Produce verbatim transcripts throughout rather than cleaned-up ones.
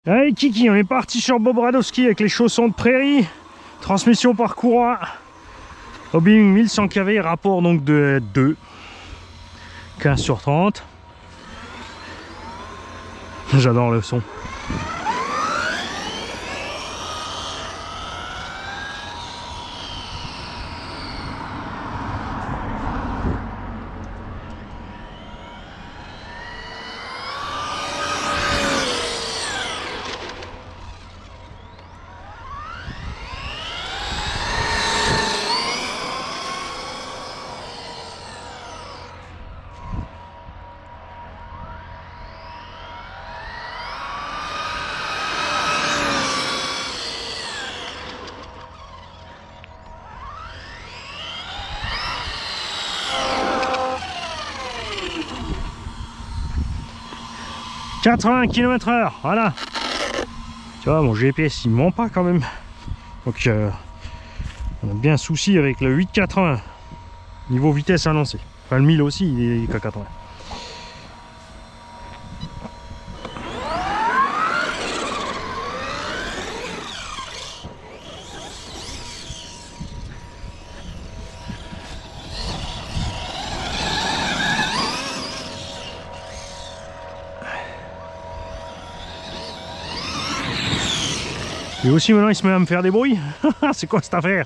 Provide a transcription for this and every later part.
Allez Kiki, on est parti sur Bob Radowski avec les chaussons de prairie. Transmission par courant. Hobbying mille cent kilowatts, rapport donc de deux. quinze sur trente. J'adore le son. quatre-vingts kilomètres heure, voilà. Tu vois, mon G P S il ment pas quand même. Donc euh, on a bien un souci avec le huit quatre-vingts. Niveau vitesse annoncée. Enfin le mille aussi, il est qu'à quatre-vingts. Et aussi maintenant il se met à me faire des bruits. C'est quoi cette affaire?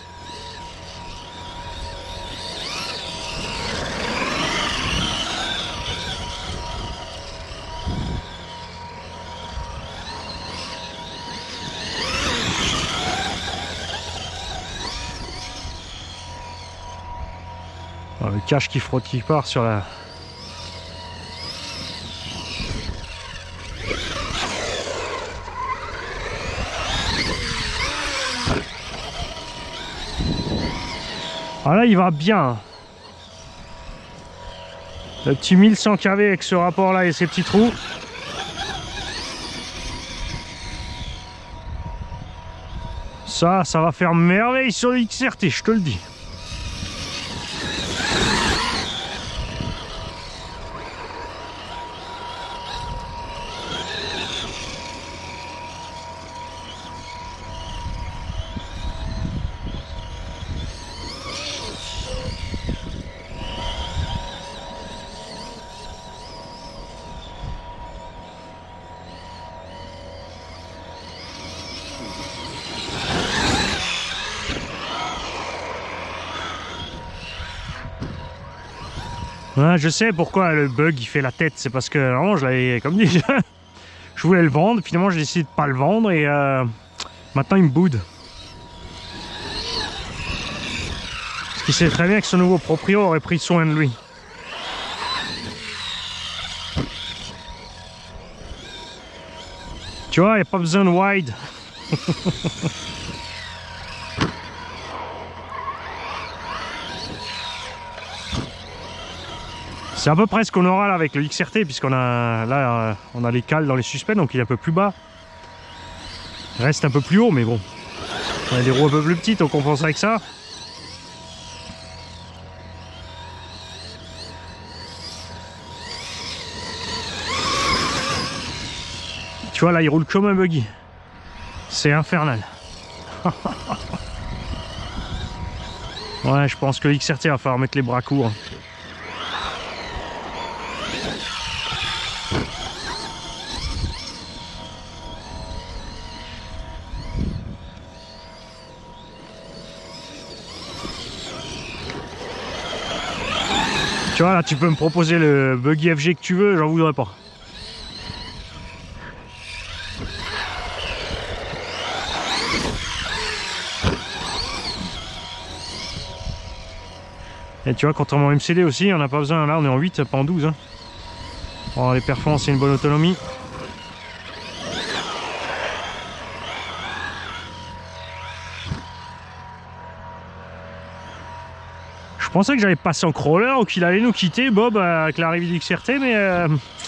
Ah, le cache qui frotte qui part sur la... Ah là il va bien. Le petit mille cent kilowatts avec ce rapport là et ces petits trous. Ça, ça va faire merveille sur le X R T, je te le dis. Ouais, je sais pourquoi le bug il fait la tête, c'est parce que vraiment je l'avais, comme dit, je voulais le vendre, finalement j'ai décidé de pas le vendre et euh, maintenant il me boude. Parce qu'il sait très bien que son nouveau proprio aurait pris soin de lui. Tu vois, il n'y a pas besoin de wide. C'est à peu près ce qu'on aura là avec le X R T, puisqu'on a là on a les cales dans les suspens, donc il est un peu plus bas. Il reste un peu plus haut, mais bon. On a des roues un peu plus petites, on compense avec ça. Tu vois là il roule comme un buggy. C'est infernal. Ouais, je pense que le X R T va falloir mettre les bras courts. Tu vois là tu peux me proposer le buggy F G que tu veux, j'en voudrais pas. Et tu vois, contrairement au M C D aussi, on n'a pas besoin, là on est en huit, pas en douze. Hein. Bon, les performances et une bonne autonomie. Je pensais que j'allais passer en crawler ou qu'il allait nous quitter, Bob, avec l'arrivée du X R T, mais... Euh...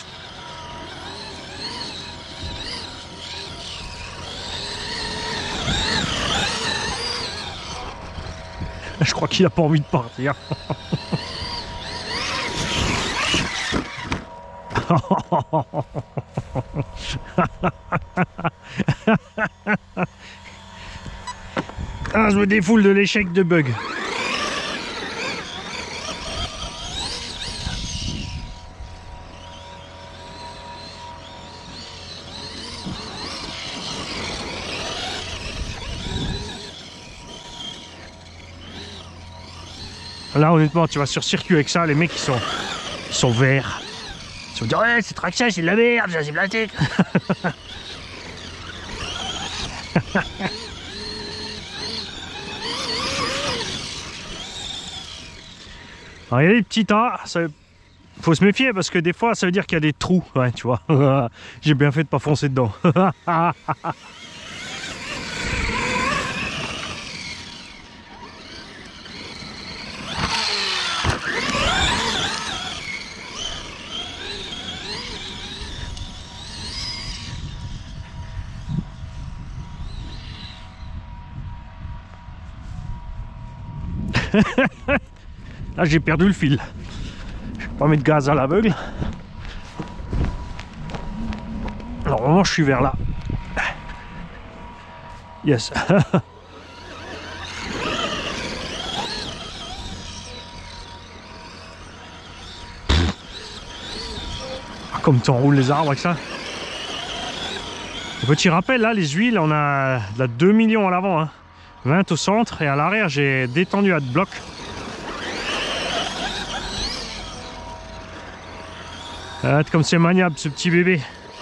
Je crois qu'il a pas envie de partir. Ah, je me défoule de l'échec de bug. Là, honnêtement, tu vas sur circuit avec ça, les mecs ils sont, ils sont verts. Ils vont dire ouais, c'est traction, c'est de la merde, c'est plastique. Alors, il y a des petits tas, ça faut se méfier parce que des fois ça veut dire qu'il y a des trous, ouais, tu vois. J'ai bien fait de pas foncer dedans. Là j'ai perdu le fil. Je vais pas mettre gaz à l'aveugle. Alors vraiment je suis vers là. Yes. Comme tu enroules les arbres avec ça. Petit rappel, là les huiles, on a de la deux millions à l'avant, hein. vingt au centre et à l'arrière j'ai détendu à bloc. Euh, comme c'est maniable ce petit bébé.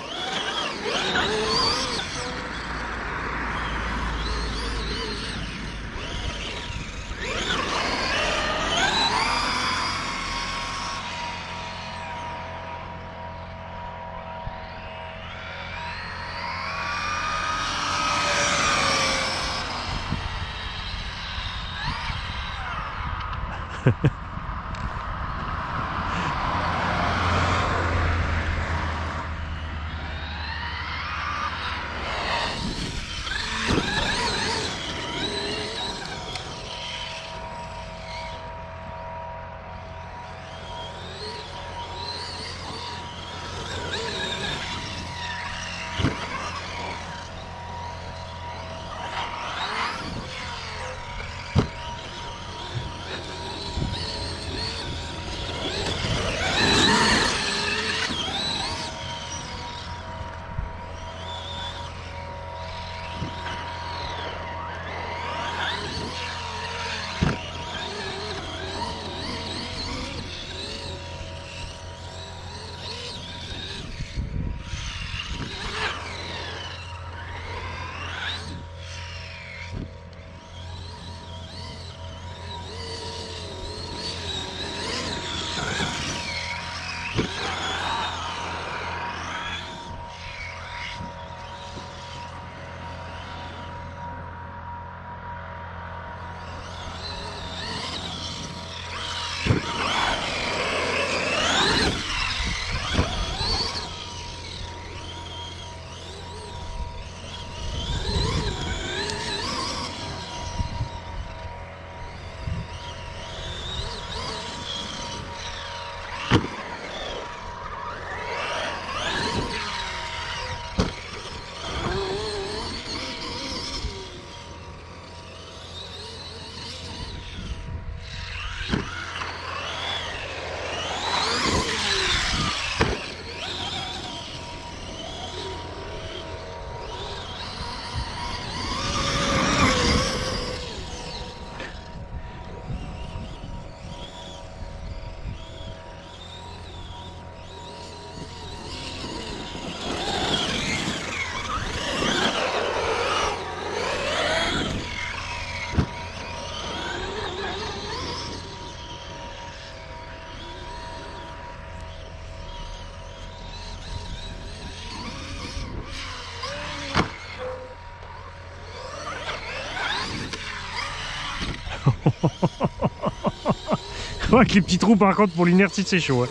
Avec les petits trous par contre pour l'inertie c'est chaud. Hein.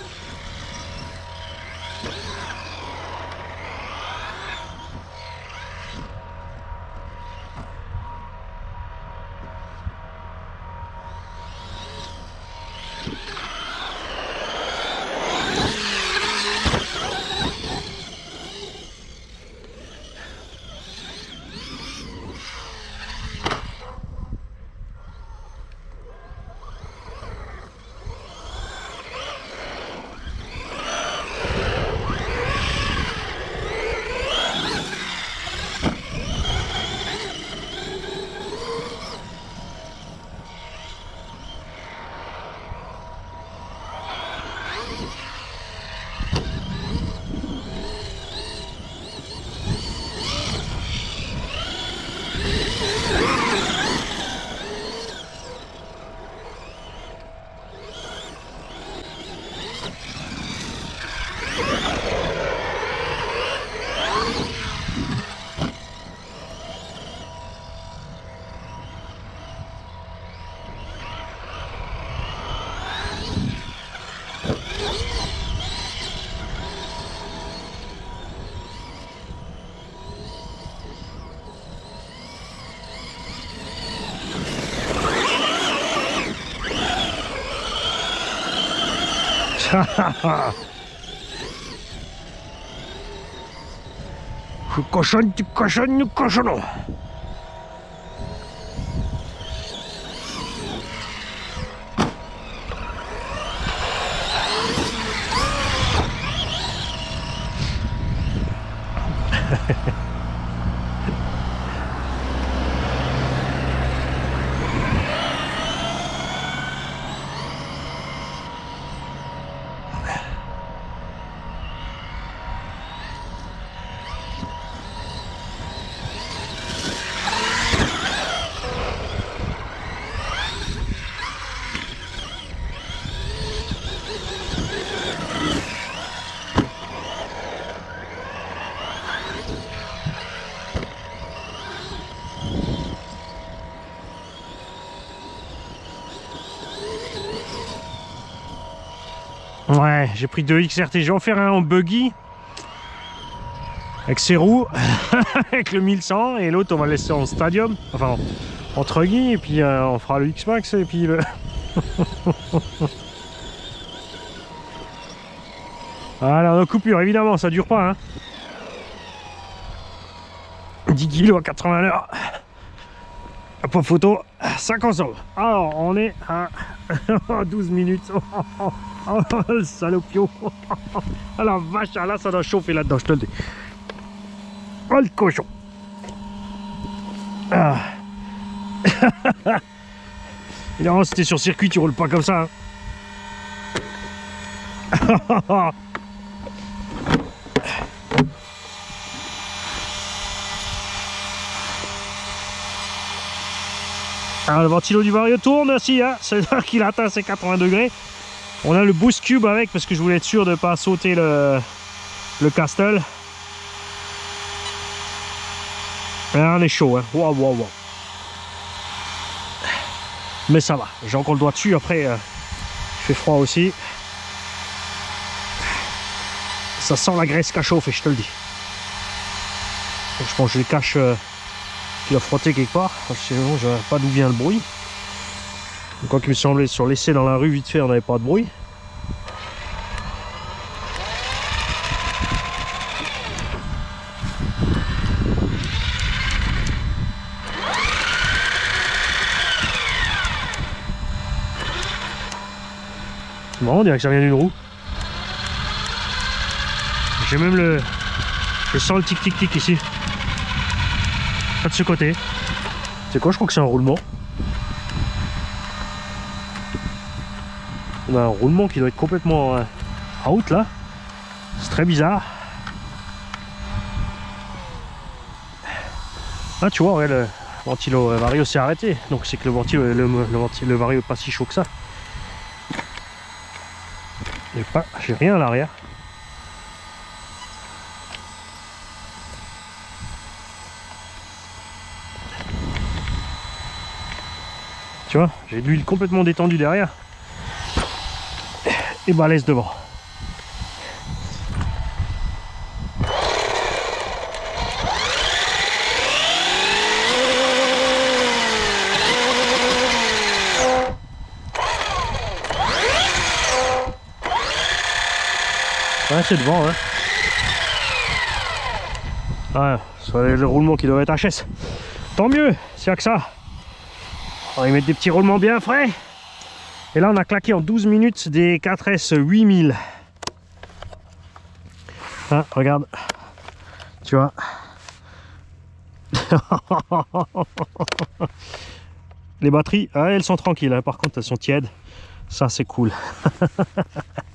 Tu cochonnes, tu cochonnes, nous cochonnons. Ouais, j'ai pris deux X R T. Je vais en faire un en buggy avec ses roues, avec le mille cent, et l'autre on va le laisser en stadium, enfin en, en truggy, et puis euh, on fera le X-Max et puis le... Voilà, la coupure, évidemment, ça dure pas, hein. dix kilos à quatre-vingts à l'heure. Pas photo, ça consomme. Alors, on est à douze minutes. Oh, le salopio. Ah la vache, là, ça doit chauffer là-dedans, je te le dis. Oh, le cochon. Ah. Évidemment, si t'es sur circuit, tu roules pas comme ça, hein. Alors, le ventilo du Vario tourne aussi, hein. C'est-à-dire qu'il atteint ses quatre-vingts degrés. On a le boost cube avec parce que je voulais être sûr de ne pas sauter le, le castle. Et là, on est chaud, hein. Wow, wow, wow. Mais ça va, j'ai encore le doigt dessus. Après, euh, il fait froid aussi. Ça sent la graisse qu'a chauffé, je te le dis. Donc, je pense que je les cache. Euh, qu'il a frotté quelque part, parce que sinon je ne sais pas d'où vient le bruit. Quoi qu'il me semblait, sur l'essai dans la rue vite fait on n'avait pas de bruit. C'est marrant, on dirait que ça vient d'une roue. J'ai même le... Je sens le tic tic tic ici. Pas de ce côté. C'est quoi, je crois que c'est un roulement. On a un roulement qui doit être complètement euh, out là. C'est très bizarre. Ah tu vois, ouais, le ventilo Vario s'est arrêté. Donc c'est que le ventilo, le, le, ventilo, le Vario est pas si chaud que ça. J'ai pas, j'ai rien à l'arrière. Tu vois, j'ai de l'huile complètement détendue derrière et balèze devant. Ouais, c'est devant, hein. Ouais, c'est le roulement qui doit être H S. Tant mieux, s'il n'y a que ça. On va y mettre des petits roulements bien frais. Et là on a claqué en douze minutes des quatre S huit mille. Hein, regarde. Tu vois. Les batteries, ah, elles sont tranquilles, hein. Par contre elles sont tièdes. Ça c'est cool.